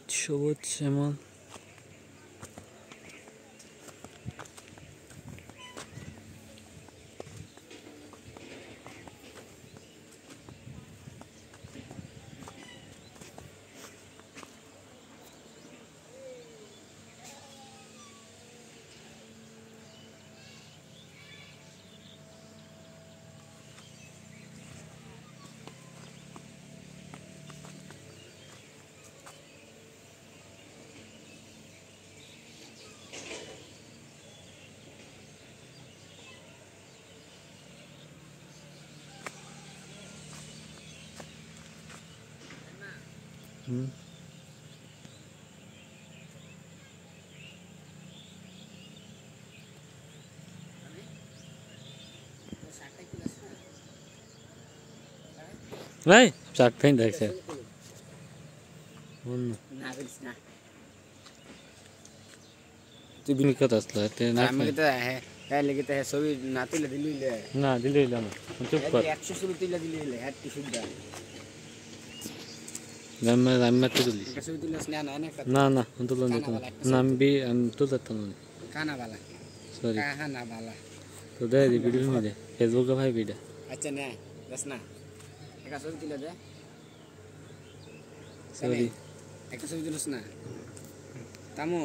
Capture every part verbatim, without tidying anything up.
সবুজ শ্যামল Hmm. Right, start paint like that. One. तू भी निकलता है तो ना मैं कहता है है लेकिन तो है सभी नाते ले दिल्ली ले ना दिल्ली ले ना चुप कर एक्शन शुरू दिल्ली दिल्ली ले है टी शर्ट ना मैं मैं तो दिल्ली कैसे दिल्ली से ना ना ना हम तो लोग ना हम भी हम तो जाते हैं खाना वाला सॉरी खाना वाला तो दे दी वीडियो में दे फेसबुक का भाई वीडियो अच्छा ना बस ना एक सौ दिल्ली दे सॉरी एक सौ दिल्ली से ना तामू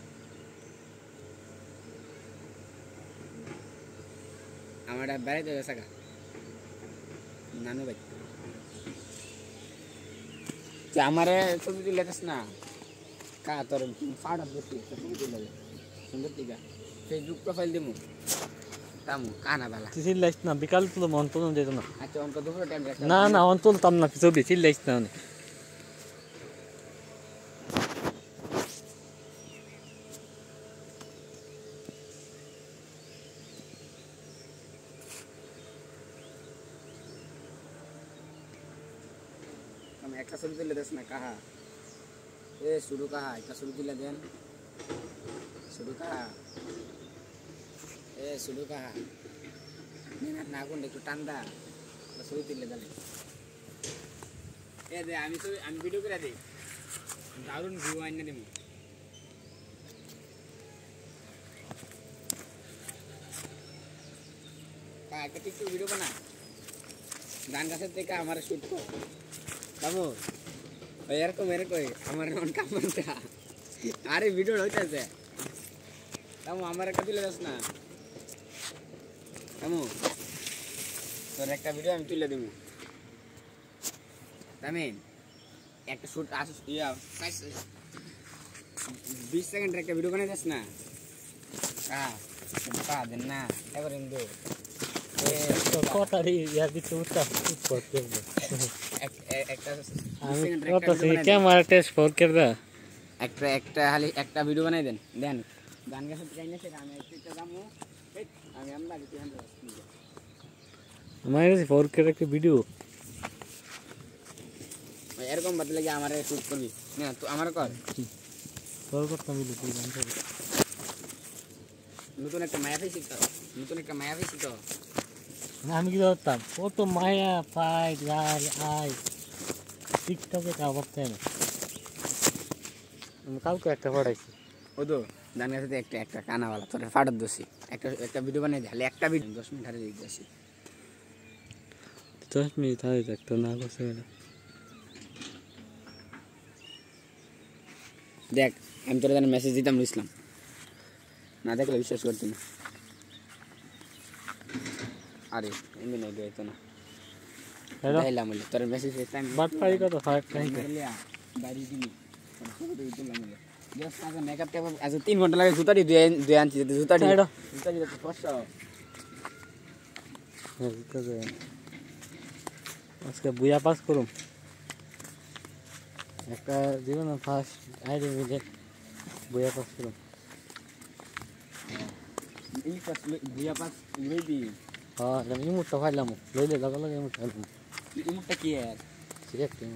हमारा बैरे तो ऐसा का नानू भाई क्या हमारे सब भी लेते हैं ना का तो फाड़ा देती है सब भी लेते सुंदर तीगा फेसबुक प्रोफाइल दे मु तामु काना वाला किसी लाइस्ट ना बिकाल तो मन तो नहीं देता ना अच्छा उनको दूसरा टाइम रखता ना ना उन तो तम ना किसी भी चीज लाइस्ट ना हम एक सौ दिले दस ना कहा ए शुरू कहा एक सौ दिले देन शुरू कहा ए शुरू कहा मैं ना को देखो टांडा बस वही दिले दले ए दे আমি তো আমি ভিডিও করে দেই দারুন ভিউ আইনা দেমু का के टिकटॉक वीडियो बना गान का से देखा हमारा शूट को कामो यार को मेरे को हमारे नॉन काम बनता अरे वीडियो होता है कामो हमारे कभी लेस ना कामो तो एक वीडियो हम तुले देमु तमेन एक शूट आस या बीस सेकंड एक वीडियो बना देस ना हां का देना एवर इन दो तो कोतारी यार भी चूता ऊपर के एक একটা কত সে ক্যামেরা টেস্ট ফর করদা একটা একটা খালি একটা ভিডিও বানাই দেন দেন গান গাছ চাইলে সে আমি একটা দামু আমি আমরা দিতে হ্যান্ড আমার কাছে ফর করে একটা ভিডিও এরকম বদলে কি আমারে শুট করবি না তো আমার কর ফর করতাম ভিডিও তুই গান করে নতুন একটা মায়া পেয়েছি তো নতুন একটা মায়া পেয়েছি তো না আমি কি করতাম কত মায়া পাই যাই আই টিকটকে का वक्त है हम काल को একটা পড়াইছি ও তো জানা আছে একটা একটা কানা वाला তোরে ফাড়ত দছি একটা একটা ভিডিও বানাই দে খালি একটা ভিডিও দশ মিনিট ধরে দেখছি দশ মিনিট ধরে দেখতো না করছে এটা দেখ আমি তোরে জানা মেসেজ দিতাম ইসলাম না দেখলে বিশ্বাস করতি না আরে এমনি নাই দেইতো না দাইলাম বলে তোর মেসেজ টাইম বাট পাই কত ফাইভ টাইম লিয়া বাড়ি দিলি সব তো দিলাম বলে জাস্ট আগে মেকআপ টেপ আজ তিন ঘন্টা লাগে জুতা দি দুই আনছি জুতা দি জুতা দি তো ফসা হ্যাঁ জুতা দে আজকে বুয়া পাস করুম একটা জীবন ফার্স্ট আইডি মিলে বুয়া পাস করুম এই পাস বুয়া পাস লই দি হ্যাঁ আমি মুটটা ফাইলাম লইলে লাগা লাগে মুটটা ফাইলাম মুটটা কি है সিলেক্ট করুন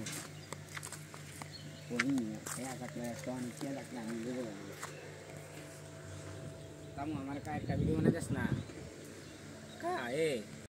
ওই এয়া কাটলে স্টোন কি লাগলা আমি দেব তাম আমার কা একটা ভিডিও বানাইছ না কা এ